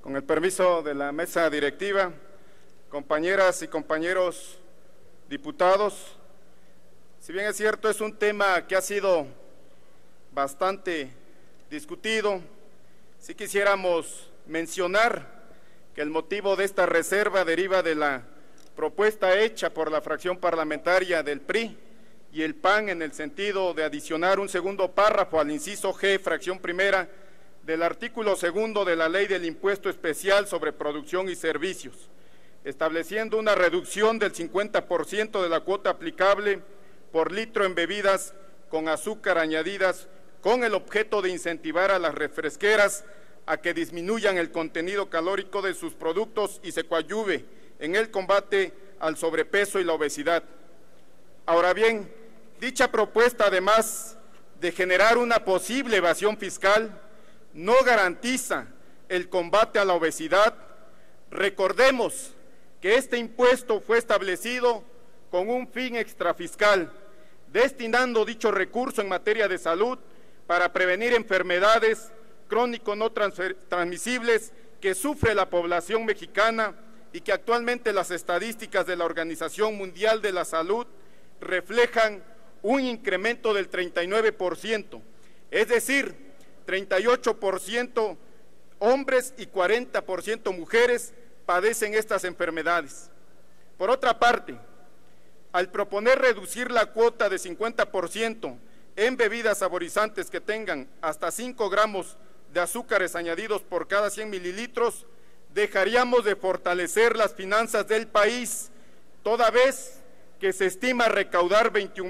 Con el permiso de la mesa directiva, compañeras y compañeros diputados, si bien es cierto, es un tema que ha sido bastante discutido, sí quisiéramos mencionar que el motivo de esta reserva deriva de la propuesta hecha por la fracción parlamentaria del PRI y el PAN en el sentido de adicionar un segundo párrafo al inciso G, fracción primera, del artículo segundo de la Ley del Impuesto Especial sobre Producción y Servicios, estableciendo una reducción del 50% de la cuota aplicable por litro en bebidas con azúcar añadidas, con el objeto de incentivar a las refresqueras a que disminuyan el contenido calórico de sus productos y se coadyuve en el combate al sobrepeso y la obesidad. Ahora bien, dicha propuesta, además de generar una posible evasión fiscal, no garantiza el combate a la obesidad. Recordemos que este impuesto fue establecido con un fin extrafiscal, destinando dicho recurso en materia de salud para prevenir enfermedades crónico no transmisibles que sufre la población mexicana y que actualmente las estadísticas de la Organización Mundial de la Salud reflejan un incremento del 39%, es decir, 38% hombres y 40% mujeres padecen estas enfermedades. Por otra parte, al proponer reducir la cuota de 50% en bebidas saborizantes que tengan hasta 5 gramos de azúcares añadidos por cada 100 mililitros, dejaríamos de fortalecer las finanzas del país, toda vez que se estima recaudar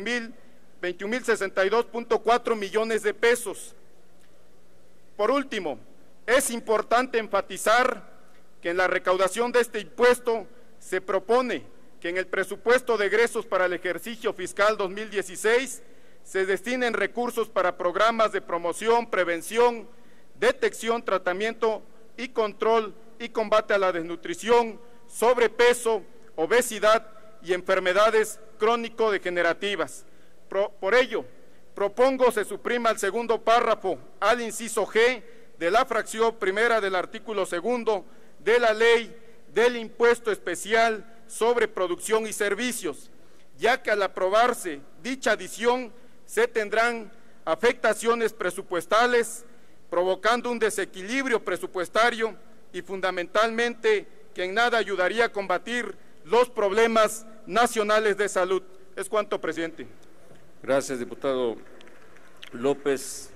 21.062.4 millones de pesos. Por último, es importante enfatizar que en la recaudación de este impuesto se propone que en el presupuesto de egresos para el ejercicio fiscal 2016 se destinen recursos para programas de promoción, prevención, detección, tratamiento y control y combate a la desnutrición, sobrepeso, obesidad y enfermedades crónico-degenerativas. Por ello, propongo se suprima el segundo párrafo al inciso G de la fracción primera del artículo segundo de la Ley del Impuesto Especial sobre Producción y Servicios, ya que al aprobarse dicha adición se tendrán afectaciones presupuestales, provocando un desequilibrio presupuestario y fundamentalmente que en nada ayudaría a combatir los problemas nacionales de salud. Es cuanto, presidente. Gracias, diputado López.